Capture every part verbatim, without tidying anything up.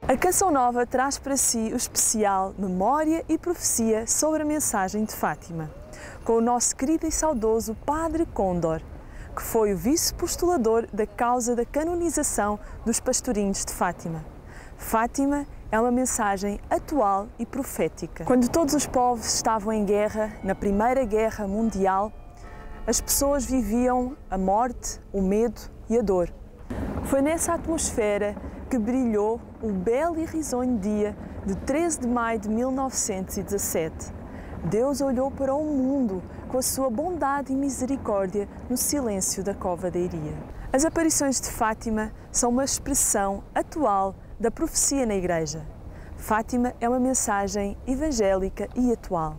A Canção Nova traz para si o especial Memória e Profecia sobre a mensagem de Fátima, com o nosso querido e saudoso Padre Condor, que foi o vice-postulador da causa da canonização dos pastorinhos de Fátima. Fátima é uma mensagem atual e profética. Quando todos os povos estavam em guerra, na Primeira Guerra Mundial, as pessoas viviam a morte, o medo e a dor. Foi nessa atmosfera que brilhou o belo e risonho dia de treze de maio de mil novecentos e dezassete. Deus olhou para o mundo com a sua bondade e misericórdia no silêncio da cova da Iria. As aparições de Fátima são uma expressão atual da profecia na Igreja. Fátima é uma mensagem evangélica e atual.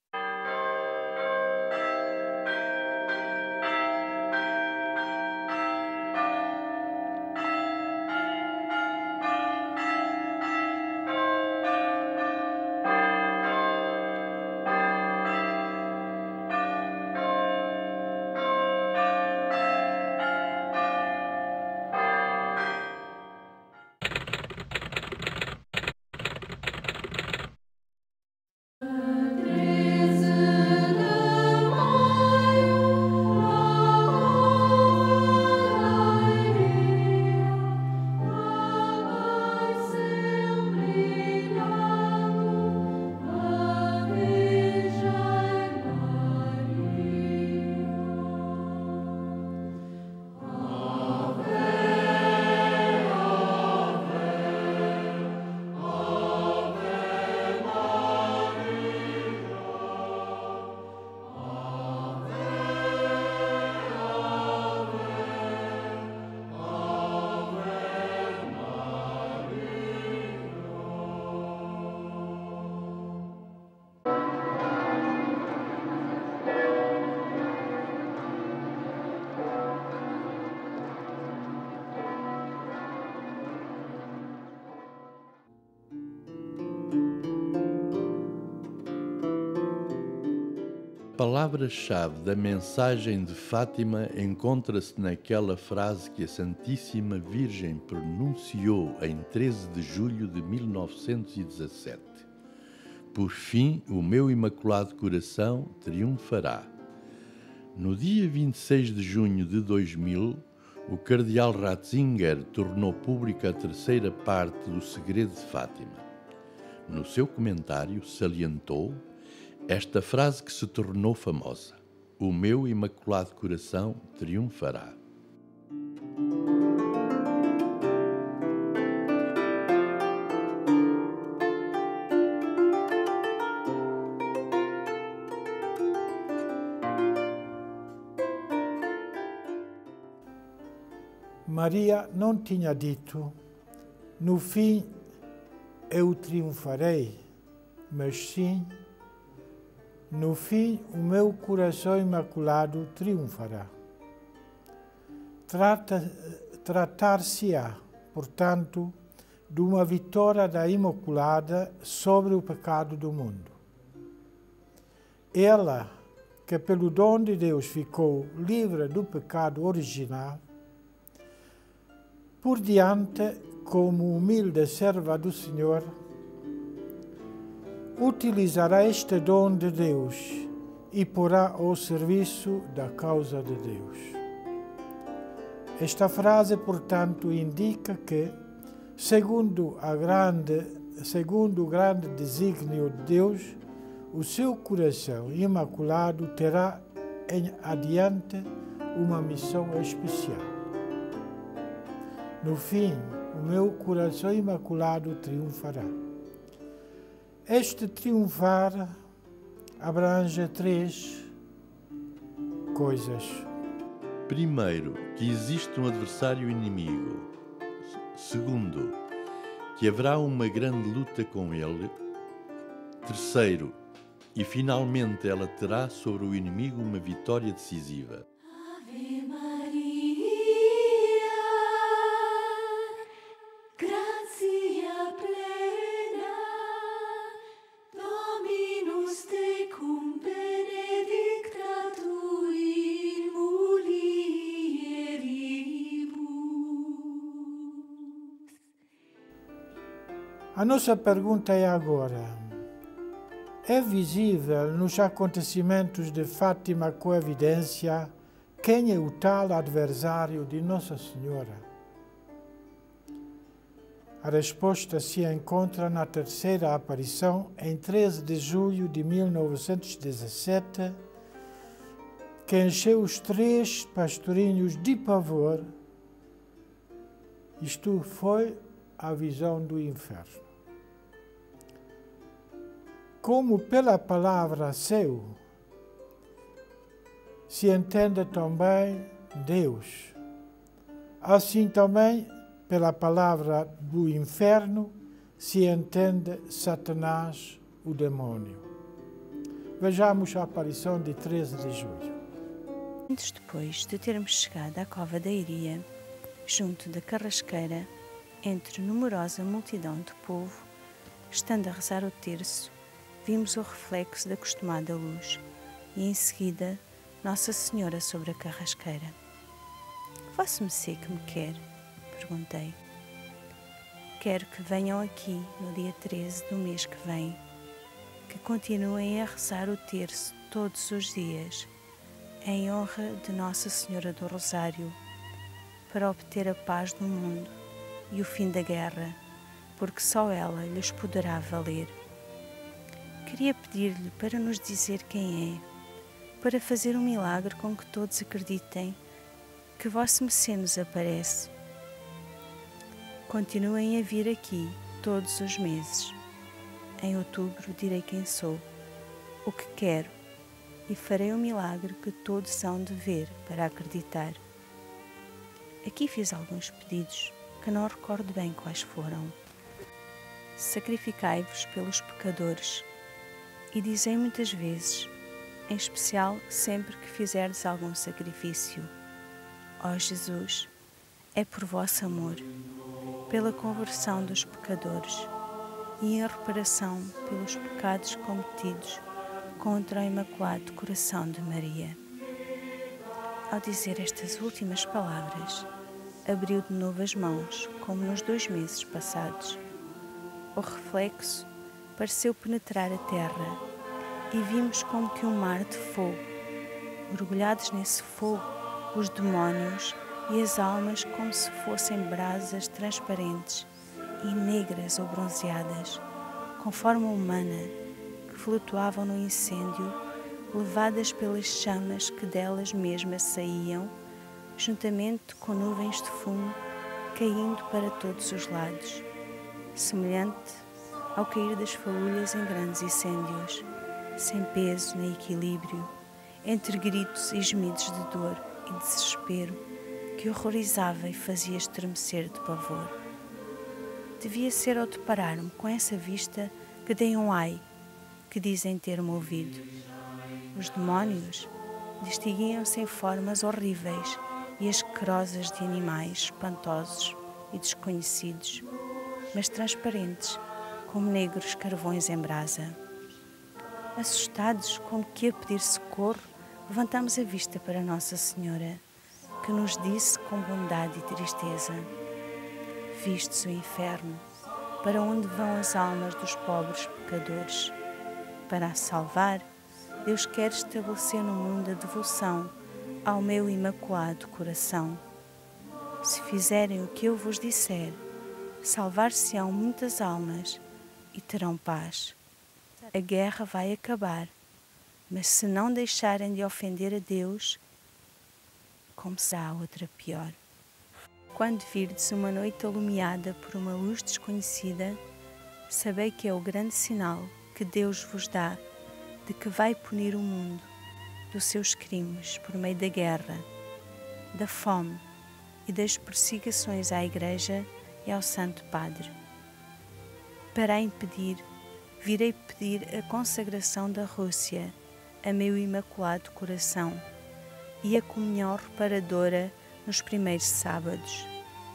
A palavra-chave da mensagem de Fátima encontra-se naquela frase que a Santíssima Virgem pronunciou em treze de julho de mil novecentos e dezassete. Por fim, o meu Imaculado Coração triunfará. No dia vinte e seis de junho de dois mil, o cardeal Ratzinger tornou pública a terceira parte do Segredo de Fátima. No seu comentário, salientou esta frase que se tornou famosa: o meu Imaculado Coração triunfará. Maria não tinha dito: no fim eu triunfarei, mas sim: no fim, o meu coração imaculado triunfará. Trata, tratar-se-á, portanto, de uma vitória da Imaculada sobre o pecado do mundo. Ela, que pelo dom de Deus ficou livre do pecado original, por diante, como humilde serva do Senhor, utilizará este dom de Deus e porá ao serviço da causa de Deus. Esta frase, portanto, indica que, segundo, a grande, segundo o grande desígnio de Deus, o seu coração imaculado terá em adiante uma missão especial. No fim, o meu coração imaculado triunfará. Este triunfar abrange três coisas. Primeiro, que existe um adversário inimigo. Segundo, que haverá uma grande luta com ele. Terceiro, e finalmente ela terá sobre o inimigo uma vitória decisiva. Ave Maria, gratia plena, Dominus tecum, benedicta tu in mulieribus. A nossa pergunta é agora: é visível nos acontecimentos de Fátima com evidência quem é o tal adversário de Nossa Senhora? A resposta se encontra na terceira aparição, em treze de julho de mil novecentos e dezassete, que encheu os três pastorinhos de pavor. Isto foi a visão do inferno. Como pela palavra seu se entende também Deus, assim também pela palavra do inferno se entende Satanás, o demônio. Vejamos a aparição de treze de julho. Antes depois de termos chegado à Cova da Iria, junto da carrasqueira, entre numerosa multidão de povo, estando a rezar o terço, vimos o reflexo da costumada luz e, em seguida, Nossa Senhora sobre a carrasqueira. Vosso Messê que me quer? Perguntei. Quero que venham aqui no dia treze do mês que vem, que continuem a rezar o terço todos os dias, em honra de Nossa Senhora do Rosário, para obter a paz no mundo e o fim da guerra, porque só ela lhes poderá valer. Queria pedir-lhe para nos dizer quem é, para fazer um milagre com que todos acreditem que vosso Messê nos aparece. Continuem a vir aqui todos os meses. Em outubro direi quem sou, o que quero, e farei um milagre que todos hão de ver para acreditar. Aqui fiz alguns pedidos, que não recordo bem quais foram. Sacrificai-vos pelos pecadores, e dizei muitas vezes, em especial sempre que fizerdes algum sacrifício: ó Jesus, é por vosso amor, pela conversão dos pecadores e em reparação pelos pecados cometidos contra o Imaculado Coração de Maria. Ao dizer estas últimas palavras, abriu de novo as mãos, como nos dois meses passados. O reflexo pareceu penetrar a terra e vimos como que um mar de fogo. Mergulhados nesse fogo, os demónios e as almas como se fossem brasas transparentes e negras ou bronzeadas, com forma humana, que flutuavam no incêndio, levadas pelas chamas que delas mesmas saíam, juntamente com nuvens de fumo caindo para todos os lados, semelhante ao cair das faúlhas em grandes incêndios, sem peso nem equilíbrio, entre gritos e gemidos de dor e desespero, que horrorizava e fazia estremecer de pavor. Devia ser ao deparar-me com essa vista que dei um ai, que dizem ter-me ouvido. Os demónios distinguiam-se em formas horríveis e asquerosas de animais espantosos e desconhecidos, mas transparentes, como negros carvões em brasa. Assustados, como que a pedir socorro, levantamos a vista para Nossa Senhora, que nos disse com bondade e tristeza: vistes o inferno, para onde vão as almas dos pobres pecadores. Para a salvar, Deus quer estabelecer no mundo a devoção ao meu Imaculado Coração. Se fizerem o que eu vos disser, salvar-se-ão muitas almas e terão paz. A guerra vai acabar, mas se não deixarem de ofender a Deus, como será outra pior. Quando virdes uma noite alumiada por uma luz desconhecida, sabei que é o grande sinal que Deus vos dá de que vai punir o mundo dos seus crimes por meio da guerra, da fome e das perseguições à Igreja e ao Santo Padre. Para a impedir, virei pedir a consagração da Rússia a meu Imaculado Coração e a comunhão reparadora nos primeiros sábados.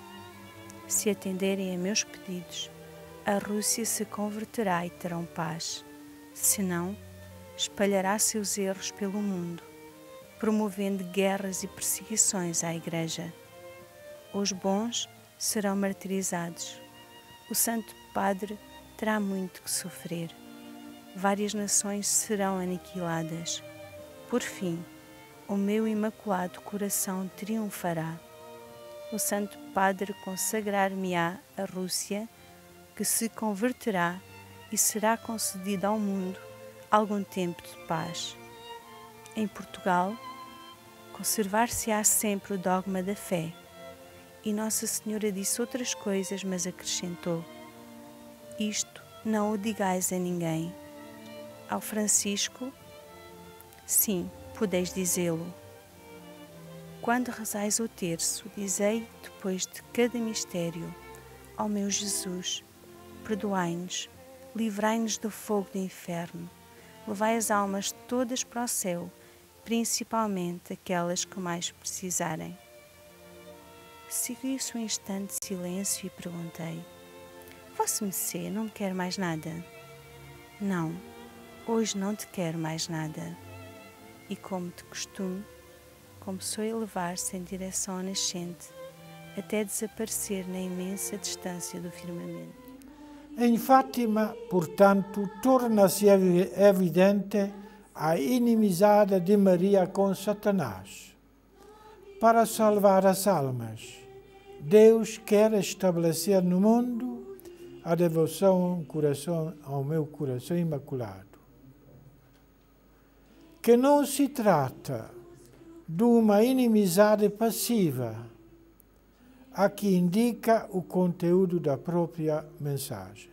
Se atenderem a meus pedidos, a Rússia se converterá e terão paz. Se não, espalhará seus erros pelo mundo, promovendo guerras e perseguições à Igreja. Os bons serão martirizados. O Santo Padre terá muito que sofrer. Várias nações serão aniquiladas. Por fim, o meu imaculado coração triunfará. O Santo Padre consagrar-me-á a Rússia, que se converterá e será concedida ao mundo algum tempo de paz. Em Portugal, conservar-se-á sempre o dogma da fé. E Nossa Senhora disse outras coisas, mas acrescentou: isto não o digais a ninguém. Ao Francisco, sim, podeis dizê-lo. Quando rezais o terço, dizei depois de cada mistério: ó meu Jesus, perdoai-nos, livrai-nos do fogo do inferno, levai as almas todas para o céu, principalmente aquelas que mais precisarem. Segui-se um instante de silêncio e perguntei: Vossa Mecê não me quer mais nada? Não, hoje não te quero mais nada. E como de costume, começou a elevar-se em direção ao nascente, até desaparecer na imensa distância do firmamento. Em Fátima, portanto, torna-se evidente a inimizade de Maria com Satanás. Para salvar as almas, Deus quer estabelecer no mundo a devoção coração, ao meu coração imaculado. Que não se trata de uma inimizade passiva, a que indica o conteúdo da própria mensagem.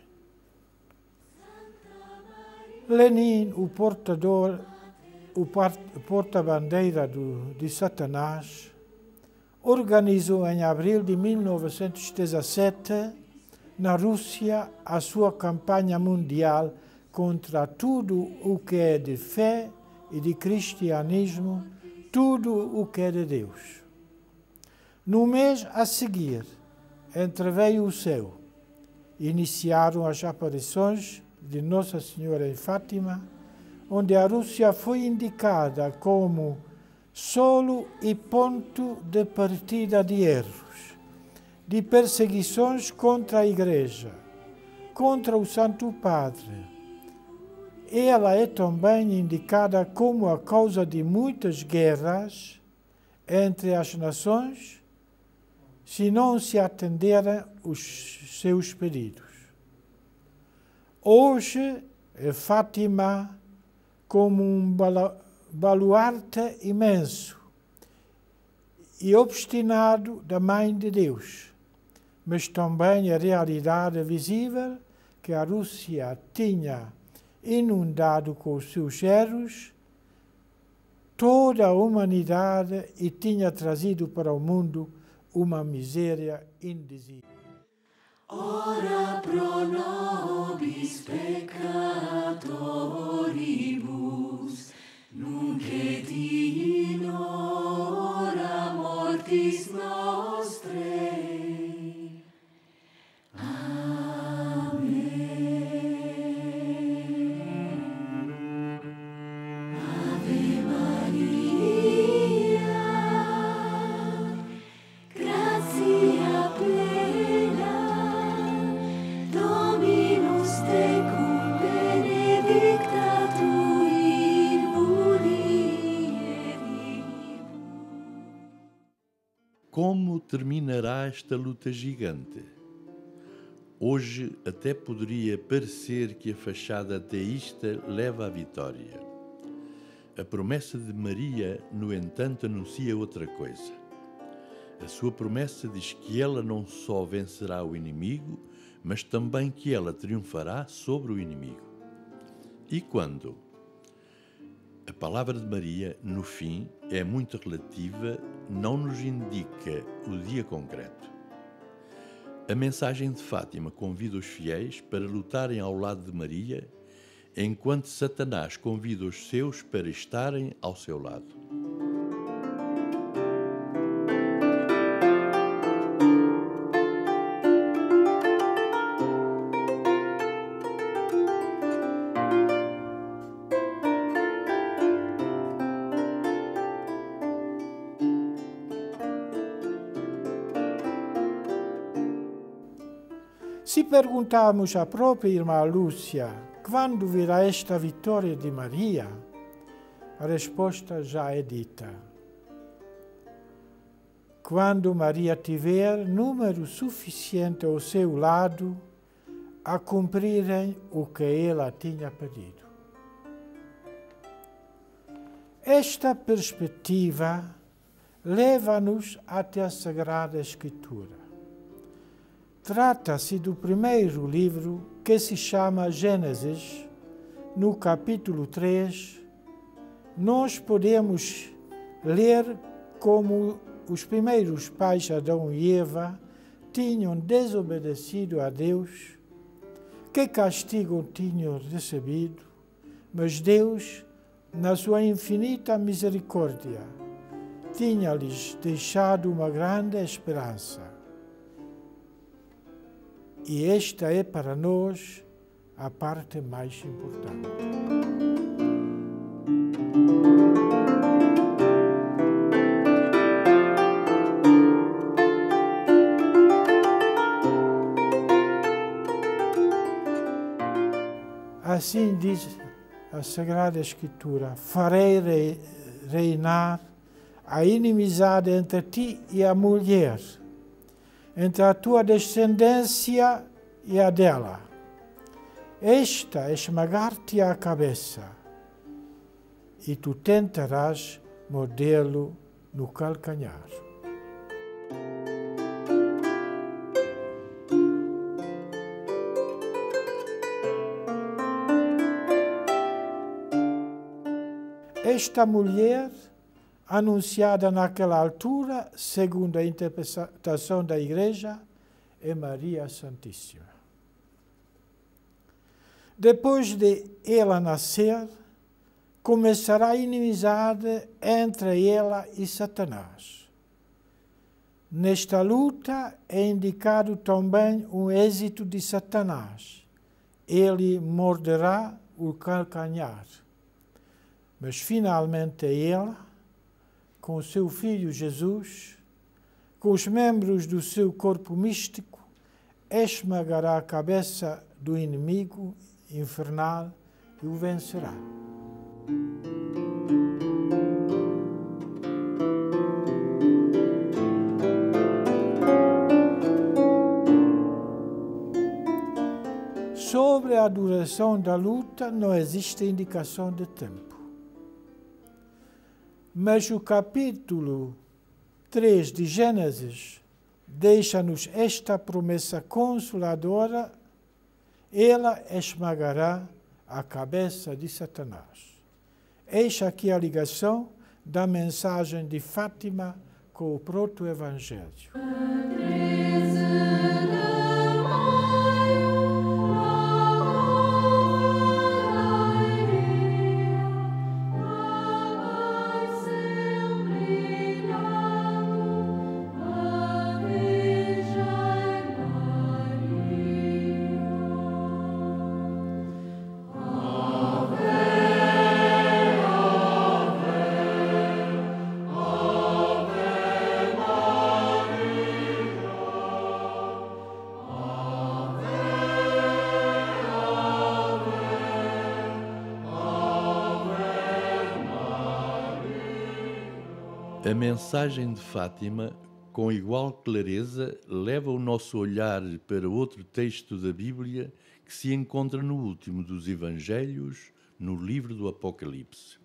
Lenin, o portador, o porta-bandeira de Satanás, organizou em abril de mil novecentos e dezessete, na Rússia, a sua campanha mundial contra tudo o que é de fé e de cristianismo, tudo o que é de Deus. No mês a seguir, entreveio o céu. Iniciaram as aparições de Nossa Senhora em Fátima, onde a Rússia foi indicada como solo e ponto de partida de erros, de perseguições contra a Igreja, contra o Santo Padre. Ela é também indicada como a causa de muitas guerras entre as nações, se não se atenderem os seus pedidos. Hoje é Fátima como um baluarte imenso e obstinado da Mãe de Deus, mas também a realidade visível que a Rússia tinha inundado com os seus erros toda a humanidade e tinha trazido para o mundo uma miséria indizível. Ora pro nobis peccatoribus, nunc et in hora mortis nostrae. Como terminará esta luta gigante? Hoje até poderia parecer que a fachada ateísta leva à vitória. A promessa de Maria, no entanto, anuncia outra coisa. A sua promessa diz que ela não só vencerá o inimigo, mas também que ela triunfará sobre o inimigo. E quando? A palavra de Maria, no fim, é muito relativa, não nos indica o dia concreto. A mensagem de Fátima convida os fiéis para lutarem ao lado de Maria, enquanto Satanás convida os seus para estarem ao seu lado. Se perguntarmos à própria irmã Lúcia quando virá esta vitória de Maria, a resposta já é dita. Quando Maria tiver número suficiente ao seu lado a cumprirem o que ela tinha pedido. Esta perspectiva leva-nos até a Sagrada Escritura. Trata-se do primeiro livro que se chama Gênesis. No capítulo três, nós podemos ler como os primeiros pais, Adão e Eva, tinham desobedecido a Deus, que castigo tinham recebido, mas Deus, na sua infinita misericórdia, tinha-lhes deixado uma grande esperança. E esta é para nós a parte mais importante. Assim diz a Sagrada Escritura: farei reinar a inimizade entre ti e a mulher, entre a tua descendência e a dela. Esta esmagar-te a cabeça, e tu tentarás mordê-lo no calcanhar. Esta mulher, anunciada naquela altura, segundo a interpretação da Igreja, é Maria Santíssima. Depois de ela nascer, começará a inimizade entre ela e Satanás. Nesta luta é indicado também o êxito de Satanás. Ele morderá o calcanhar. Mas finalmente ela, com o seu Filho Jesus, com os membros do seu corpo místico, esmagará a cabeça do inimigo infernal e o vencerá. Sobre a duração da luta não existe indicação de tempo. Mas o capítulo três de Gênesis deixa-nos esta promessa consoladora: ela esmagará a cabeça de Satanás. Eis aqui a ligação da mensagem de Fátima com o proto-evangelho. A mensagem de Fátima, com igual clareza, leva o nosso olhar para outro texto da Bíblia que se encontra no último dos Evangelhos, no livro do Apocalipse.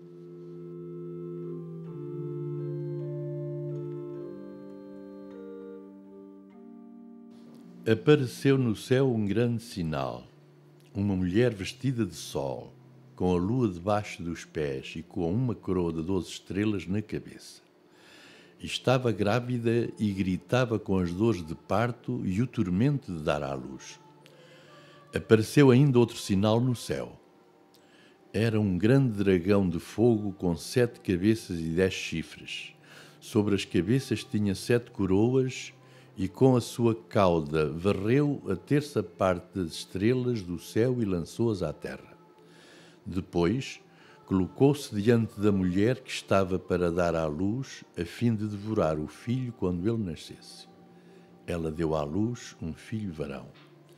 Apareceu no céu um grande sinal, uma mulher vestida de sol, com a lua debaixo dos pés e com uma coroa de doze estrelas na cabeça. Estava grávida e gritava com as dores de parto e o tormento de dar à luz. Apareceu ainda outro sinal no céu. Era um grande dragão de fogo com sete cabeças e dez chifres. Sobre as cabeças tinha sete coroas e com a sua cauda varreu a terça parte das estrelas do céu e lançou-as à terra. Depois, colocou-se diante da mulher que estava para dar à luz, a fim de devorar o filho quando ele nascesse. Ela deu à luz um filho varão.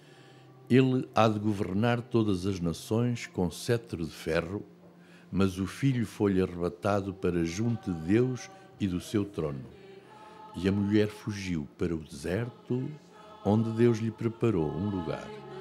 Ele há de governar todas as nações com cetro de ferro, mas o filho foi-lhe arrebatado para junto de Deus e do seu trono. E a mulher fugiu para o deserto, onde Deus lhe preparou um lugar.